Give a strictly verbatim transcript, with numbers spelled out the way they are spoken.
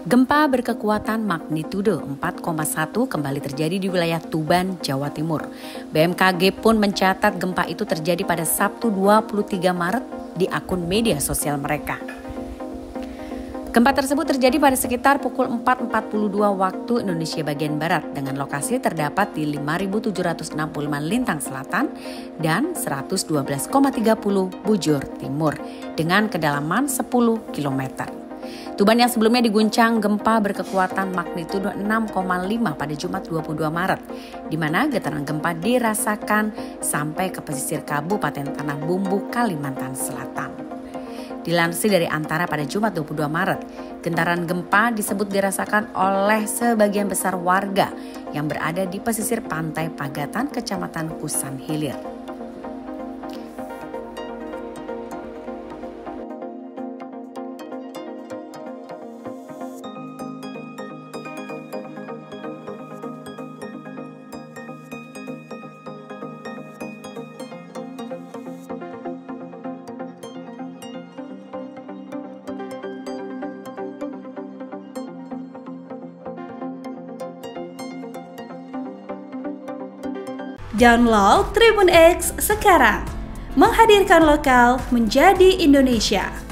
Gempa berkekuatan magnitudo empat koma satu kembali terjadi di wilayah Tuban, Jawa Timur. B M K G pun mencatat gempa itu terjadi pada Sabtu dua puluh tiga Maret di akun media sosial mereka. Gempa tersebut terjadi pada sekitar pukul empat empat puluh dua waktu Indonesia bagian Barat dengan lokasi terdapat di lima ribu tujuh ratus enam puluh lima Lintang Selatan dan seratus dua belas koma tiga nol bujur timur dengan kedalaman sepuluh kilometer. Tuban yang sebelumnya diguncang gempa berkekuatan magnitudo enam koma lima pada Jumat dua puluh dua Maret, di mana getaran gempa dirasakan sampai ke pesisir Kabupaten Tanah Bumbu, Kalimantan Selatan. Dilansir dari Antara pada Jumat dua puluh dua Maret, getaran gempa disebut dirasakan oleh sebagian besar warga yang berada di pesisir pantai Pagatan, Kecamatan Kusan Hilir. Download Tribun X sekarang, menghadirkan lokal menjadi Indonesia.